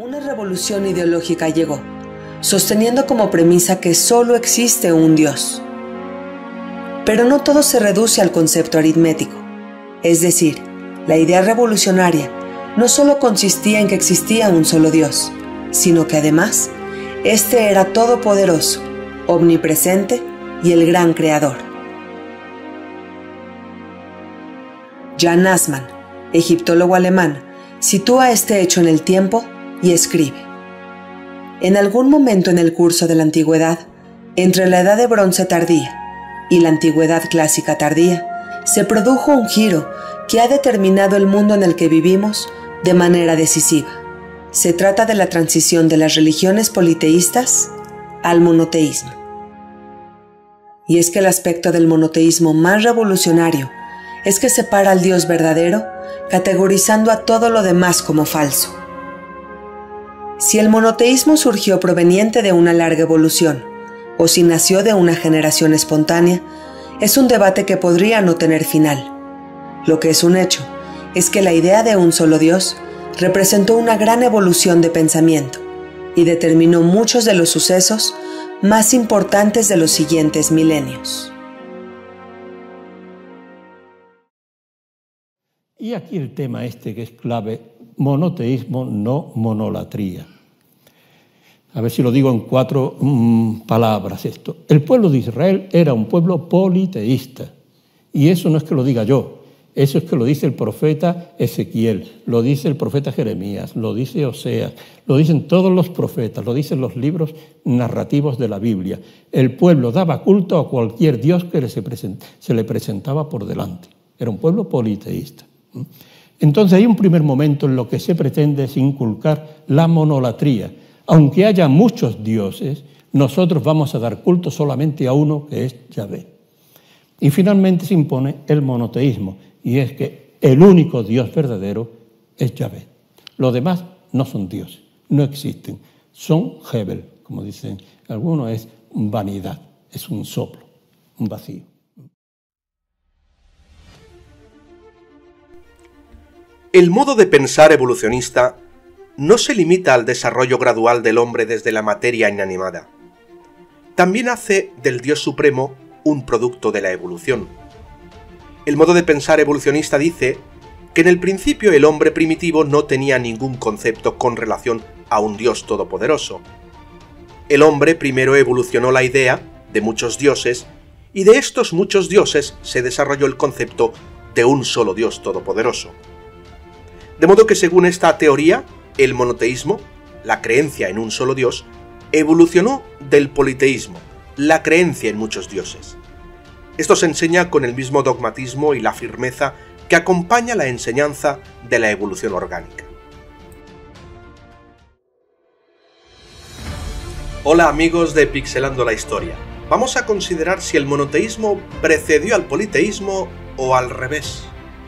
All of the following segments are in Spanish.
Una revolución ideológica llegó, sosteniendo como premisa que solo existe un Dios. Pero no todo se reduce al concepto aritmético. Es decir, la idea revolucionaria no solo consistía en que existía un solo Dios, sino que además, este era todopoderoso, omnipresente y el gran creador. Jan Assmann, egiptólogo alemán, sitúa este hecho en el tiempo y escribe: en algún momento en el curso de la antigüedad, entre la edad de bronce tardía y la antigüedad clásica tardía, se produjo un giro que ha determinado el mundo en el que vivimos de manera decisiva. Se trata de la transición de las religiones politeístas al monoteísmo. Y es que el aspecto del monoteísmo más revolucionario es que separa al Dios verdadero, categorizando a todo lo demás como falso. Si el monoteísmo surgió proveniente de una larga evolución, o si nació de una generación espontánea, es un debate que podría no tener final. Lo que es un hecho es que la idea de un solo Dios representó una gran evolución de pensamiento y determinó muchos de los sucesos más importantes de los siguientes milenios. Y aquí el tema que es clave: monoteísmo, no monolatría. A ver si lo digo en 4 palabras esto. El pueblo de Israel era un pueblo politeísta. Y eso no es que lo diga yo, eso es que lo dice el profeta Ezequiel, lo dice el profeta Jeremías, lo dice Oseas, lo dicen todos los profetas, lo dicen los libros narrativos de la Biblia. El pueblo daba culto a cualquier dios que se le presentaba por delante. Era un pueblo politeísta. Entonces hay un primer momento en lo que se pretende es inculcar la monolatría. Aunque haya muchos dioses, nosotros vamos a dar culto solamente a uno, que es Yahvé. Y finalmente se impone el monoteísmo, y es que el único Dios verdadero es Yahvé. Los demás no son dioses, no existen. Son Hebel, como dicen algunos, es vanidad, es un soplo, un vacío. El modo de pensar evolucionista no se limita al desarrollo gradual del hombre desde la materia inanimada. También hace del Dios Supremo un producto de la evolución. El modo de pensar evolucionista dice que en el principio el hombre primitivo no tenía ningún concepto con relación a un Dios todopoderoso. El hombre primero evolucionó la idea de muchos dioses, y de estos muchos dioses se desarrolló el concepto de un solo Dios todopoderoso. De modo que según esta teoría, el monoteísmo, la creencia en un solo Dios, evolucionó del politeísmo, la creencia en muchos dioses. Esto se enseña con el mismo dogmatismo y la firmeza que acompaña la enseñanza de la evolución orgánica. Hola amigos de Pixelando la Historia. Vamos a considerar si el monoteísmo precedió al politeísmo o al revés.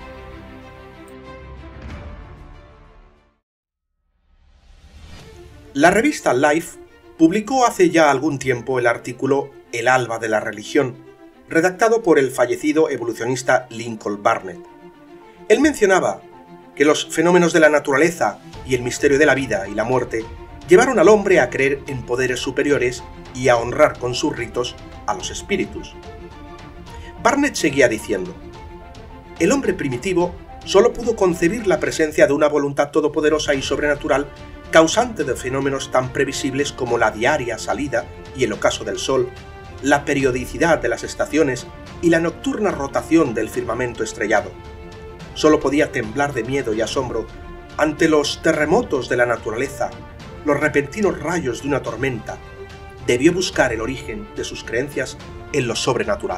La revista Life publicó hace ya algún tiempo el artículo El alba de la religión, redactado por el fallecido evolucionista Lincoln Barnett. Él mencionaba que los fenómenos de la naturaleza y el misterio de la vida y la muerte llevaron al hombre a creer en poderes superiores y a honrar con sus ritos a los espíritus. Barnett seguía diciendo: el hombre primitivo solo pudo concebir la presencia de una voluntad todopoderosa y sobrenatural causante de fenómenos tan previsibles como la diaria salida y el ocaso del sol, la periodicidad de las estaciones y la nocturna rotación del firmamento estrellado. Solo podía temblar de miedo y asombro ante los terremotos de la naturaleza, los repentinos rayos de una tormenta. Debió buscar el origen de sus creencias en lo sobrenatural.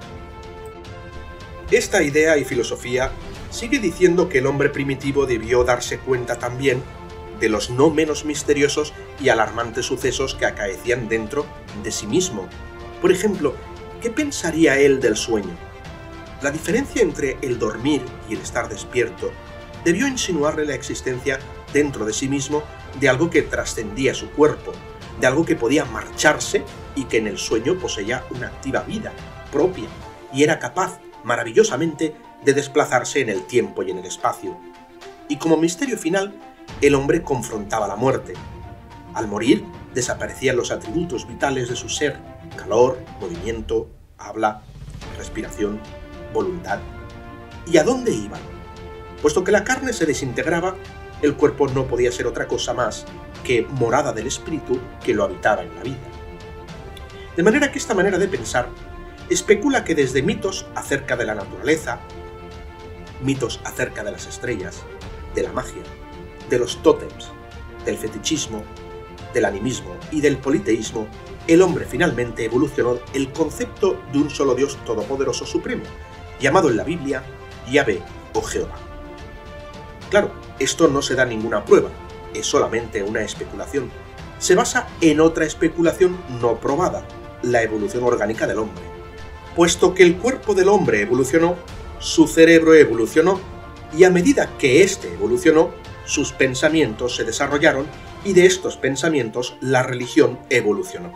Esta idea y filosofía sigue diciendo que el hombre primitivo debió darse cuenta también de los no menos misteriosos y alarmantes sucesos que acaecían dentro de sí mismo. Por ejemplo, ¿qué pensaría él del sueño? La diferencia entre el dormir y el estar despierto debió insinuarle la existencia dentro de sí mismo de algo que trascendía su cuerpo, de algo que podía marcharse y que en el sueño poseía una activa vida propia y era capaz, maravillosamente, de desplazarse en el tiempo y en el espacio. Y como misterio final, el hombre confrontaba la muerte. Al morir, desaparecían los atributos vitales de su ser: calor, movimiento, habla, respiración, voluntad. ¿Y a dónde iban? Puesto que la carne se desintegraba, el cuerpo no podía ser otra cosa más que morada del espíritu que lo habitaba en la vida. De manera que esta manera de pensar especula que desde mitos acerca de la naturaleza, mitos acerca de las estrellas, de la magia, de los tótems, del fetichismo, del animismo y del politeísmo, el hombre finalmente evolucionó el concepto de un solo Dios todopoderoso supremo, llamado en la Biblia Yahvé o Jehová. Claro, esto no se da ninguna prueba, es solamente una especulación. Se basa en otra especulación no probada, la evolución orgánica del hombre. Puesto que el cuerpo del hombre evolucionó, su cerebro evolucionó, y a medida que éste evolucionó, sus pensamientos se desarrollaron, y de estos pensamientos la religión evolucionó.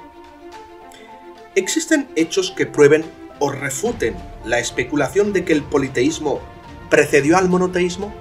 ¿Existen hechos que prueben o refuten la especulación de que el politeísmo precedió al monoteísmo?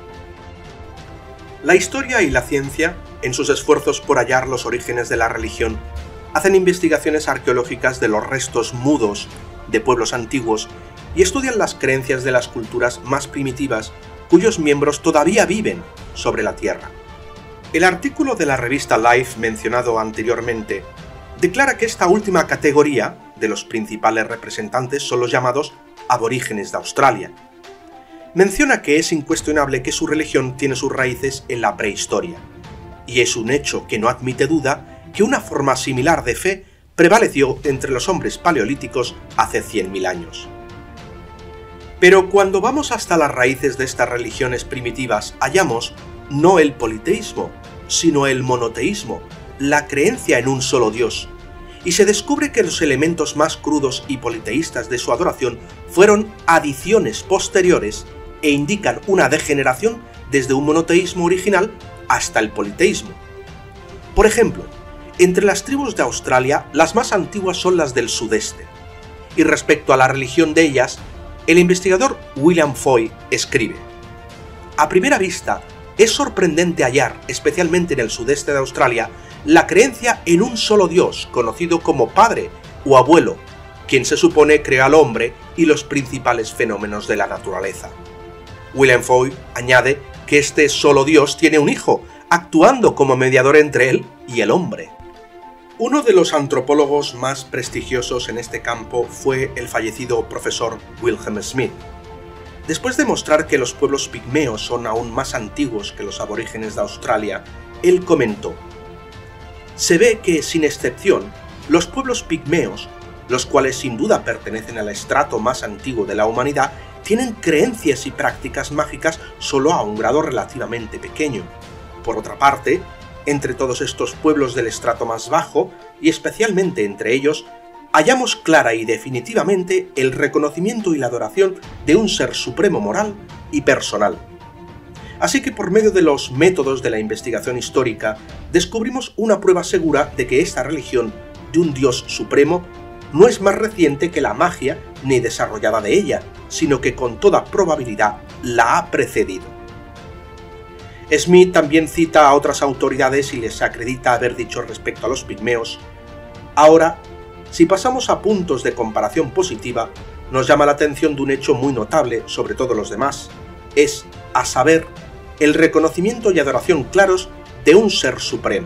La historia y la ciencia, en sus esfuerzos por hallar los orígenes de la religión, hacen investigaciones arqueológicas de los restos mudos de pueblos antiguos y estudian las creencias de las culturas más primitivas cuyos miembros todavía viven sobre la Tierra. El artículo de la revista Life mencionado anteriormente declara que esta última categoría de los principales representantes son los llamados aborígenes de Australia. Menciona que es incuestionable que su religión tiene sus raíces en la prehistoria, y es un hecho que no admite duda que una forma similar de fe prevaleció entre los hombres paleolíticos hace 100.000 años. Pero cuando vamos hasta las raíces de estas religiones primitivas, hallamos no el politeísmo, sino el monoteísmo, la creencia en un solo Dios, y se descubre que los elementos más crudos y politeístas de su adoración fueron adiciones posteriores e indican una degeneración desde un monoteísmo original hasta el politeísmo. Por ejemplo, entre las tribus de Australia, las más antiguas son las del sudeste, y respecto a la religión de ellas, el investigador William Foy escribe: a primera vista, es sorprendente hallar, especialmente en el sudeste de Australia, la creencia en un solo Dios, conocido como Padre o Abuelo, quien se supone crea al hombre y los principales fenómenos de la naturaleza. William Foy añade que este solo Dios tiene un hijo, actuando como mediador entre él y el hombre. Uno de los antropólogos más prestigiosos en este campo fue el fallecido profesor Wilhelm Smith. Después de mostrar que los pueblos pigmeos son aún más antiguos que los aborígenes de Australia, él comentó: se ve que, sin excepción, los pueblos pigmeos, los cuales sin duda pertenecen al estrato más antiguo de la humanidad, tienen creencias y prácticas mágicas solo a un grado relativamente pequeño. Por otra parte, entre todos estos pueblos del estrato más bajo, y especialmente entre ellos, hallamos clara y definitivamente el reconocimiento y la adoración de un ser supremo moral y personal. Así que por medio de los métodos de la investigación histórica, descubrimos una prueba segura de que esta religión de un Dios supremo no es más reciente que la magia ni desarrollada de ella, sino que con toda probabilidad la ha precedido. Smith también cita a otras autoridades y les acredita haber dicho respecto a los pigmeos: ahora, si pasamos a puntos de comparación positiva, nos llama la atención de un hecho muy notable sobre todos los demás, es, a saber, el reconocimiento y adoración claros de un ser supremo.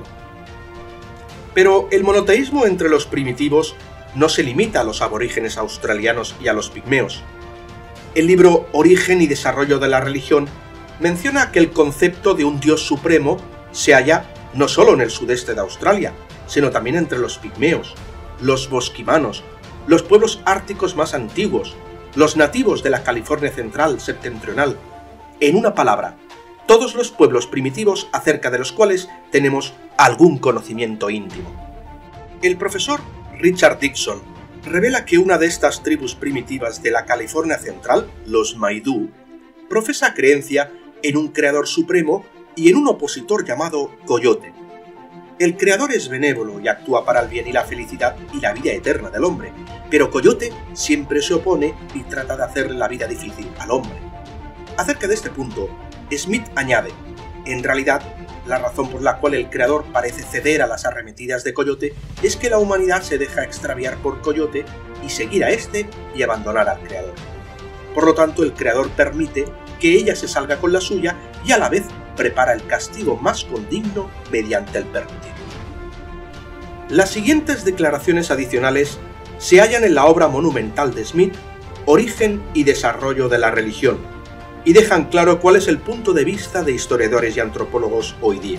Pero el monoteísmo entre los primitivos no se limita a los aborígenes australianos y a los pigmeos. El libro Origen y Desarrollo de la Religión menciona que el concepto de un Dios supremo se halla no solo en el sudeste de Australia, sino también entre los pigmeos, los bosquimanos, los pueblos árticos más antiguos, los nativos de la California central septentrional. En una palabra, todos los pueblos primitivos acerca de los cuales tenemos algún conocimiento íntimo. El profesor Richard Dixon revela que una de estas tribus primitivas de la California central, los Maidu, profesa creencia en un creador supremo y en un opositor llamado Coyote. El creador es benévolo y actúa para el bien y la felicidad y la vida eterna del hombre, pero Coyote siempre se opone y trata de hacerle la vida difícil al hombre. Acerca de este punto, Smith añade: en realidad, La razón por la cual el creador parece ceder a las arremetidas de Coyote es que la humanidad se deja extraviar por Coyote y seguir a este y abandonar al creador. Por lo tanto, el creador permite que ella se salga con la suya y a la vez prepara el castigo más condigno mediante el permitir. Las siguientes declaraciones adicionales se hallan en la obra monumental de Smith, Origen y desarrollo de la religión, y dejan claro cuál es el punto de vista de historiadores y antropólogos hoy día.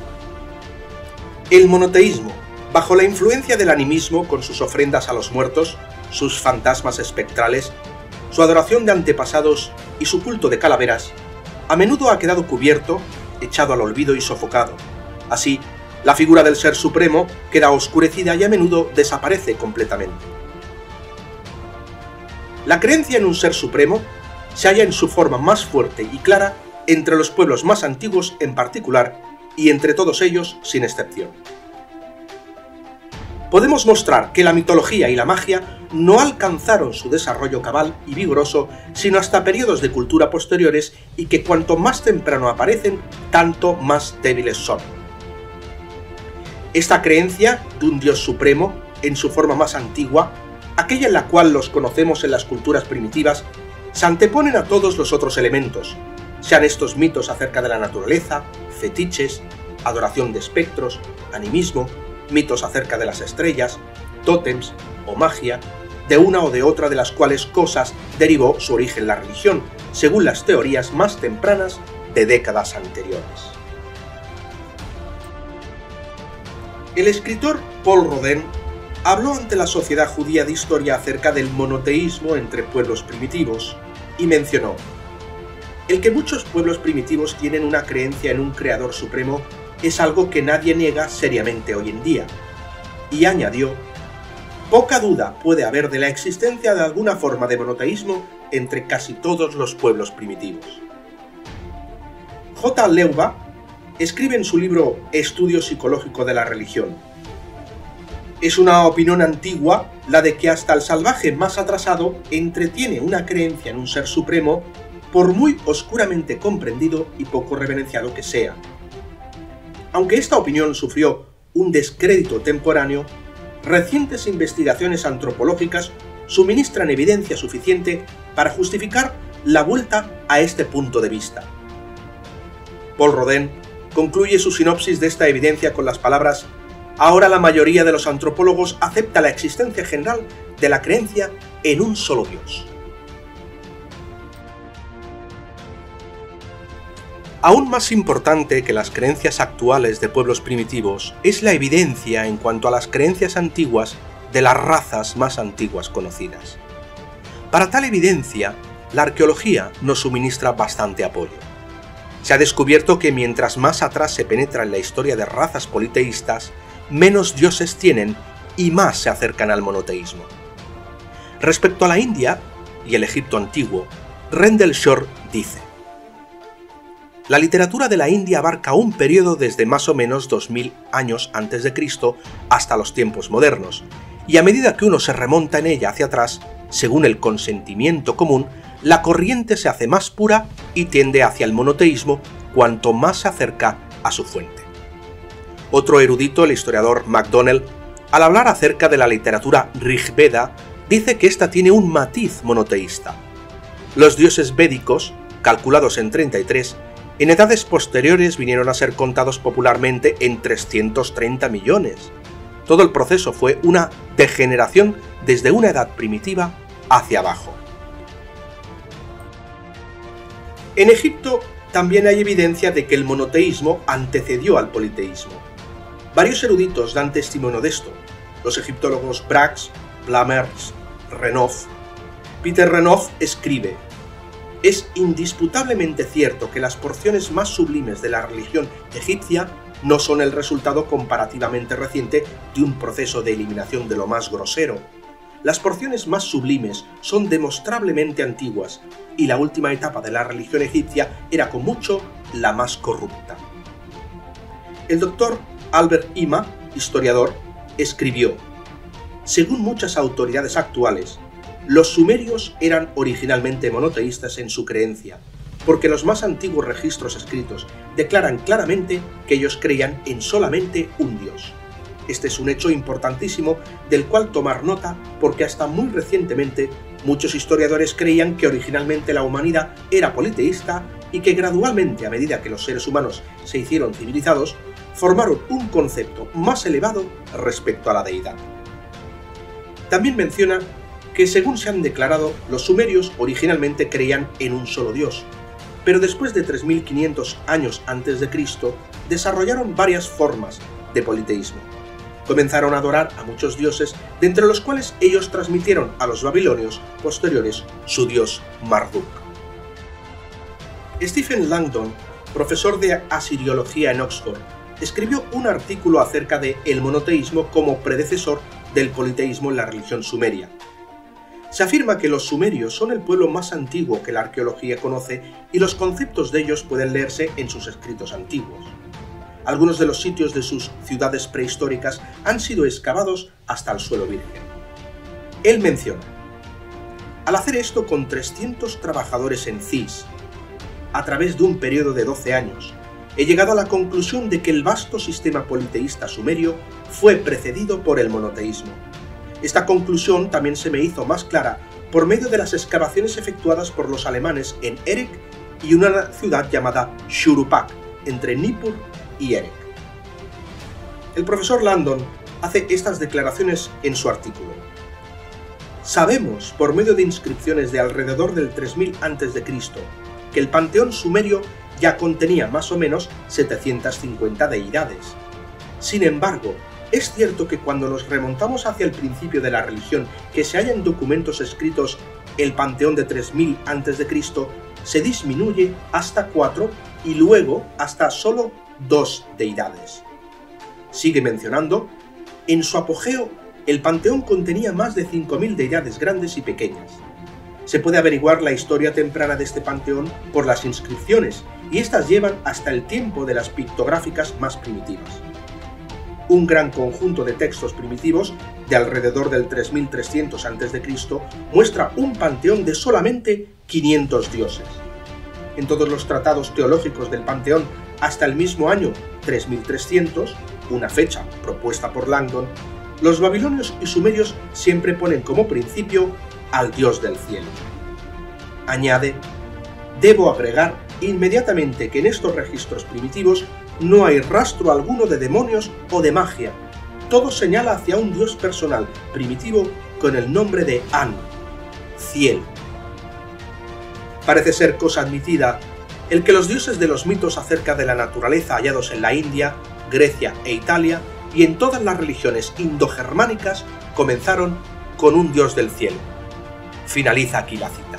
El monoteísmo, bajo la influencia del animismo con sus ofrendas a los muertos, sus fantasmas espectrales, su adoración de antepasados y su culto de calaveras, a menudo ha quedado cubierto, echado al olvido y sofocado. Así, la figura del Ser Supremo queda oscurecida y a menudo desaparece completamente. La creencia en un Ser Supremo se halla en su forma más fuerte y clara entre los pueblos más antiguos en particular y entre todos ellos sin excepción. Podemos mostrar que la mitología y la magia no alcanzaron su desarrollo cabal y vigoroso sino hasta periodos de cultura posteriores y que cuanto más temprano aparecen, tanto más débiles son. Esta creencia de un Dios supremo, en su forma más antigua, aquella en la cual los conocemos en las culturas primitivas, se anteponen a todos los otros elementos, sean estos mitos acerca de la naturaleza, fetiches, adoración de espectros, animismo, mitos acerca de las estrellas, tótems o magia, de una o de otra de las cuales cosas derivó su origen la religión, según las teorías más tempranas de décadas anteriores. El escritor Paul Rodin habló ante la Sociedad Judía de Historia acerca del monoteísmo entre pueblos primitivos y mencionó: el que muchos pueblos primitivos tienen una creencia en un creador supremo es algo que nadie niega seriamente hoy en día. Y añadió: poca duda puede haber de la existencia de alguna forma de monoteísmo entre casi todos los pueblos primitivos. J. Leuba escribe en su libro Estudio psicológico de la religión: es una opinión antigua la de que hasta el salvaje más atrasado entretiene una creencia en un ser supremo, por muy oscuramente comprendido y poco reverenciado que sea. Aunque esta opinión sufrió un descrédito temporáneo, recientes investigaciones antropológicas suministran evidencia suficiente para justificar la vuelta a este punto de vista. Paul Rodin concluye su sinopsis de esta evidencia con las palabras: ahora la mayoría de los antropólogos acepta la existencia general de la creencia en un solo Dios. Aún más importante que las creencias actuales de pueblos primitivos es la evidencia en cuanto a las creencias antiguas de las razas más antiguas conocidas. Para tal evidencia, la arqueología nos suministra bastante apoyo. Se ha descubierto que mientras más atrás se penetra en la historia de razas politeístas, menos dioses tienen y más se acercan al monoteísmo. Respecto a la India y el Egipto antiguo, Rendell Shore dice: la literatura de la India abarca un periodo desde más o menos 2000 años antes de Cristo hasta los tiempos modernos, y a medida que uno se remonta en ella hacia atrás, según el consentimiento común, la corriente se hace más pura y tiende hacia el monoteísmo cuanto más se acerca a su fuente. Otro erudito, el historiador MacDonnell, al hablar acerca de la literatura Rigveda, dice que ésta tiene un matiz monoteísta. Los dioses védicos, calculados en 33, en edades posteriores vinieron a ser contados popularmente en 330 millones. Todo el proceso fue una degeneración desde una edad primitiva hacia abajo. En Egipto también hay evidencia de que el monoteísmo antecedió al politeísmo. Varios eruditos dan testimonio de esto: los egiptólogos Brax, Blamers, Renouf. Peter Renouf escribe: es indisputablemente cierto que las porciones más sublimes de la religión egipcia no son el resultado comparativamente reciente de un proceso de eliminación de lo más grosero. Las porciones más sublimes son demostrablemente antiguas, y la última etapa de la religión egipcia era con mucho la más corrupta. El doctor Albert Ima, historiador, escribió: según muchas autoridades actuales, los sumerios eran originalmente monoteístas en su creencia, porque los más antiguos registros escritos declaran claramente que ellos creían en solamente un Dios. Este es un hecho importantísimo del cual tomar nota, porque hasta muy recientemente muchos historiadores creían que originalmente la humanidad era politeísta y que gradualmente, a medida que los seres humanos se hicieron civilizados, formaron un concepto más elevado respecto a la deidad. También menciona que, según se han declarado, los sumerios originalmente creían en un solo Dios, pero después de 3500 años antes de Cristo desarrollaron varias formas de politeísmo. Comenzaron a adorar a muchos dioses, de entre los cuales ellos transmitieron a los babilonios posteriores su dios Marduk. Stephen Langdon, profesor de asiriología en Oxford, escribió un artículo acerca de el monoteísmo como predecesor del politeísmo en la religión sumeria. Se afirma que los sumerios son el pueblo más antiguo que la arqueología conoce y los conceptos de ellos pueden leerse en sus escritos antiguos. Algunos de los sitios de sus ciudades prehistóricas han sido excavados hasta el suelo virgen. Él menciona: al hacer esto con 300 trabajadores en Cis, a través de un periodo de 12 años, he llegado a la conclusión de que el vasto sistema politeísta sumerio fue precedido por el monoteísmo. Esta conclusión también se me hizo más clara por medio de las excavaciones efectuadas por los alemanes en Erech y una ciudad llamada Shurupak, entre Nippur y Erech. El profesor Langdon hace estas declaraciones en su artículo. Sabemos, por medio de inscripciones de alrededor del 3000 a.C., que el panteón sumerio ya contenía más o menos 750 deidades. Sin embargo, es cierto que cuando nos remontamos hacia el principio de la religión, que se halla en documentos escritos el panteón de 3000 a.C., se disminuye hasta 4 y luego hasta solo 2 deidades. Sigue mencionando: en su apogeo, el panteón contenía más de 5000 deidades grandes y pequeñas. Se puede averiguar la historia temprana de este panteón por las inscripciones, y estas llevan hasta el tiempo de las pictográficas más primitivas. Un gran conjunto de textos primitivos, de alrededor del 3300 a.C., muestra un panteón de solamente 500 dioses. En todos los tratados teológicos del panteón hasta el mismo año 3300, una fecha propuesta por Langdon, los babilonios y sumerios siempre ponen como principio al dios del cielo. Añade: debo agregar inmediatamente que en estos registros primitivos no hay rastro alguno de demonios o de magia. Todo señala hacia un dios personal primitivo con el nombre de An, cielo. Parece ser cosa admitida el que los dioses de los mitos acerca de la naturaleza hallados en la India, Grecia e Italia y en todas las religiones indogermánicas comenzaron con un dios del cielo. Finaliza aquí la cita.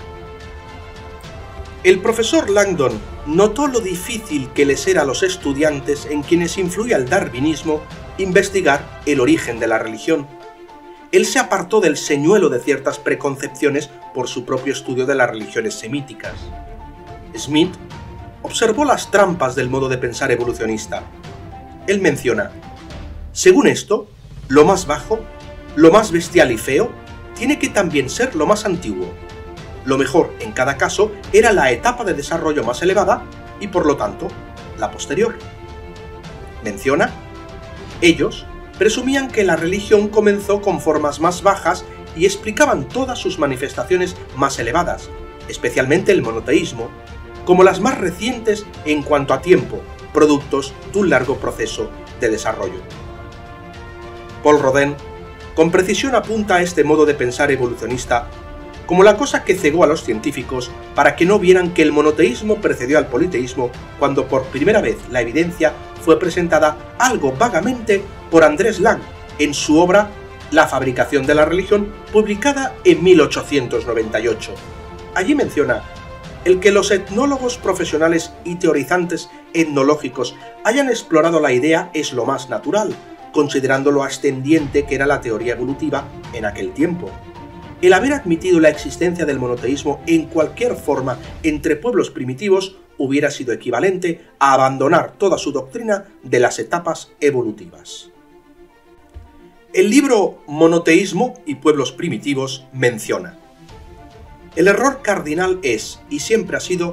El profesor Langdon notó lo difícil que les era a los estudiantes en quienes influía el darwinismo investigar el origen de la religión. Él se apartó del señuelo de ciertas preconcepciones por su propio estudio de las religiones semíticas. Smith observó las trampas del modo de pensar evolucionista. Él menciona: según esto, lo más bajo, lo más bestial y feo, tiene que también ser lo más antiguo. Lo mejor en cada caso era la etapa de desarrollo más elevada y, por lo tanto, la posterior. Menciona: ellos presumían que la religión comenzó con formas más bajas y explicaban todas sus manifestaciones más elevadas, especialmente el monoteísmo, como las más recientes en cuanto a tiempo, productos de un largo proceso de desarrollo. Paul Rodin con precisión apunta a este modo de pensar evolucionista como la cosa que cegó a los científicos para que no vieran que el monoteísmo precedió al politeísmo cuando por primera vez la evidencia fue presentada algo vagamente por Andrés Lang en su obra La fabricación de la religión, publicada en 1898. Allí menciona: el que los etnólogos profesionales y teorizantes etnológicos hayan explorado la idea es lo más natural, considerando lo ascendiente que era la teoría evolutiva en aquel tiempo. El haber admitido la existencia del monoteísmo en cualquier forma entre pueblos primitivos hubiera sido equivalente a abandonar toda su doctrina de las etapas evolutivas. El libro Monoteísmo y pueblos primitivos menciona: el error cardinal es, y siempre ha sido,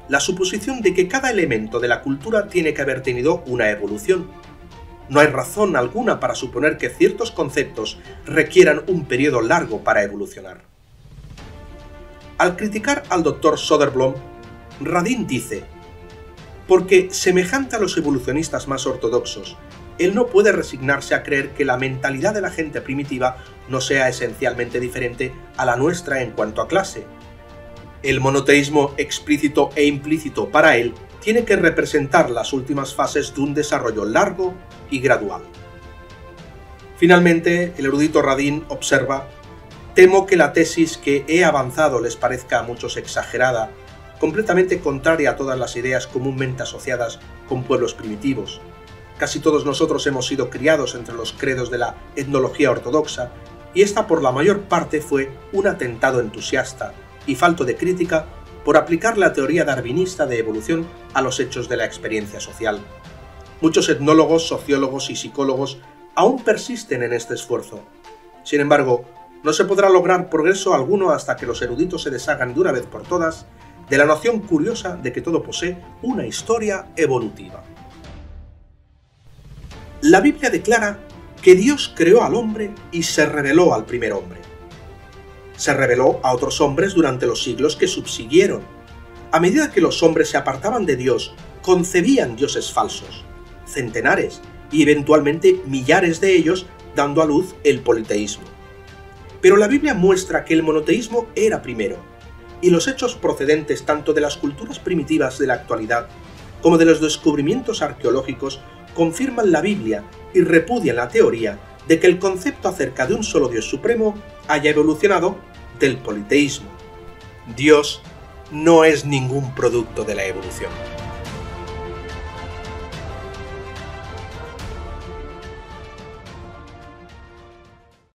la suposición de que cada elemento de la cultura tiene que haber tenido una evolución. No hay razón alguna para suponer que ciertos conceptos requieran un periodo largo para evolucionar. Al criticar al Dr. Söderblom, Radin dice: porque, semejante a los evolucionistas más ortodoxos, él no puede resignarse a creer que la mentalidad de la gente primitiva no sea esencialmente diferente a la nuestra en cuanto a clase. El monoteísmo explícito e implícito para él tiene que representar las últimas fases de un desarrollo largo y gradual. Finalmente, el erudito Radin observa: temo que la tesis que he avanzado les parezca a muchos exagerada, completamente contraria a todas las ideas comúnmente asociadas con pueblos primitivos. Casi todos nosotros hemos sido criados entre los credos de la etnología ortodoxa, y esta por la mayor parte fue un atentado entusiasta y falto de crítica por aplicar la teoría darwinista de evolución a los hechos de la experiencia social. Muchos etnólogos, sociólogos y psicólogos aún persisten en este esfuerzo. Sin embargo, no se podrá lograr progreso alguno hasta que los eruditos se deshagan de una vez por todas de la noción curiosa de que todo posee una historia evolutiva. La Biblia declara que Dios creó al hombre y se reveló al primer hombre. Se reveló a otros hombres durante los siglos que subsiguieron. A medida que los hombres se apartaban de Dios, concebían dioses falsos, centenares y eventualmente millares de ellos, dando a luz el politeísmo. Pero la Biblia muestra que el monoteísmo era primero, y los hechos procedentes tanto de las culturas primitivas de la actualidad como de los descubrimientos arqueológicos confirman la Biblia y repudian la teoría de que el concepto acerca de un solo Dios supremo haya evolucionado del politeísmo. Dios no es ningún producto de la evolución.